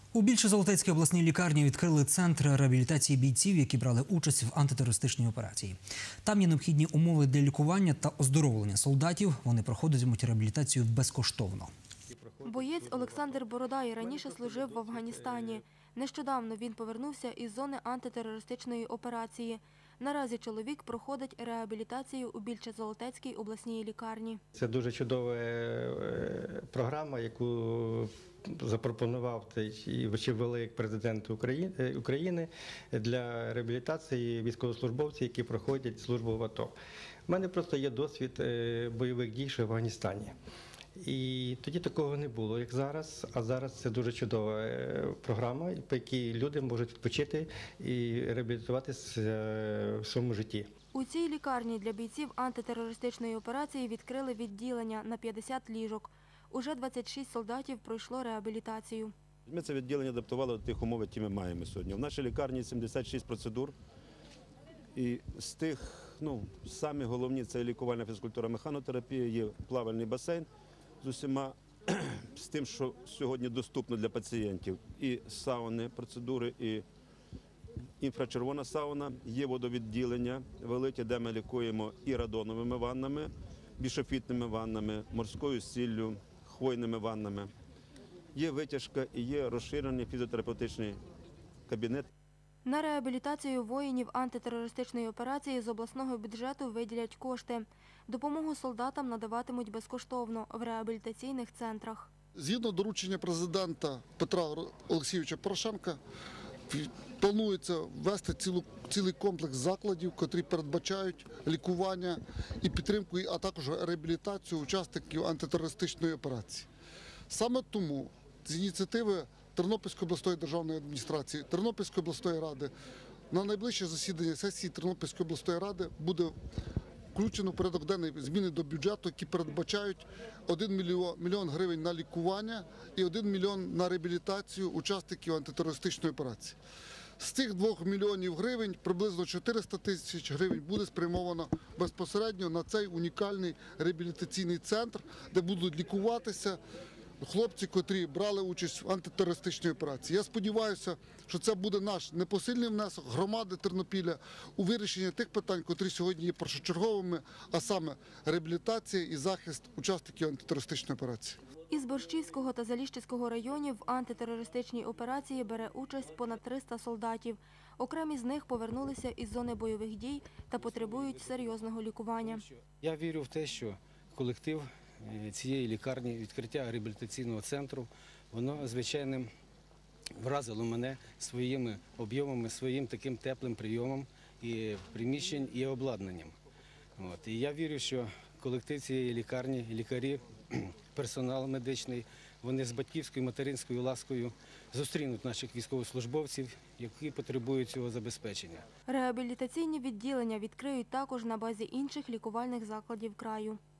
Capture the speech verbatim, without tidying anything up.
У Більшозолотецькій обласній лікарні відкрили центр реабілітації бійців, які брали участь в антитерористичній операції. Там є необхідні умови для лікування та оздоровлення солдатів. Вони проходитимуть реабілітацію безкоштовно. Боєць Олександр Бородай раніше служив в Афганістані. Нещодавно він повернувся із зони антитерористичної операції. Наразі чоловік проходить реабілітацію у Більшозолотецькій обласній лікарні. Це дуже чудова програма, яку запропонував і ввели президент України для реабілітації військовослужбовців, які проходять службу в АТО. У мене просто є досвід бойових дій в Афганістані. І тоді такого не було, як зараз, а зараз це дуже чудова програма, по якій люди можуть відпочити і реабілітуватися в своєму житті. У цій лікарні для бійців антитерористичної операції відкрили відділення на п'ятдесят ліжок. Уже двадцять шість солдатів пройшло реабілітацію. Ми це відділення адаптували до тих умов, які ми маємо сьогодні. В нашій лікарні сімдесят шість процедур. І з тих, ну, самі головні – це лікувальна фізкультура, механотерапія, є плавальний басейн з усіма, з тим, що сьогодні доступно для пацієнтів. І сауни, процедури, і інфрачервона сауна, є водовідділення велике, де ми лікуємо і радоновими ваннами, бішофітними ваннами, морською сіллю, хвойними ваннами. Є витяжка і є розширений фізіотерапевтичний кабінет. На реабілітацію воїнів антитерористичної операції з обласного бюджету виділять кошти. Допомогу солдатам надаватимуть безкоштовно в реабілітаційних центрах. Згідно доручення президента Петра Олексійовича Порошенка, планується ввести цілу, цілий комплекс закладів, які передбачають лікування і підтримку, а також реабілітацію учасників антитерористичної операції. Саме тому з ініціативи Тернопільської обласної державної адміністрації, Тернопільської обласної ради на найближче засідання сесії Тернопільської обласної ради буде включено в порядок денний зміни до бюджету, які передбачають один мільйон гривень на лікування і один мільйон на реабілітацію учасників антитерористичної операції. З цих двох мільйонів гривень приблизно чотириста тисяч гривень буде спрямовано безпосередньо на цей унікальний реабілітаційний центр, де будуть лікуватися хлопці, котрі брали участь в антитерористичній операції. Я сподіваюся, що це буде наш непосильний внесок громади Тернопіля у вирішення тих питань, котрі сьогодні є першочерговими, а саме реабілітація і захист учасників антитерористичної операції. Із Борщівського та Заліщицького районів в антитерористичній операції бере участь понад триста солдатів. Окремі з них повернулися із зони бойових дій та потребують серйозного лікування. Я вірю в те, що колектив цієї лікарні, відкриття реабілітаційного центру, воно, звичайно, вразило мене своїми об'ємами, своїм таким теплим прийомом і приміщень, і обладнанням. От. І я вірю, що колектив цієї лікарні, лікарі, персонал медичний, вони з батьківською, материнською ласкою зустрінуть наших військовослужбовців, які потребують цього забезпечення. Реабілітаційні відділення відкриють також на базі інших лікувальних закладів краю.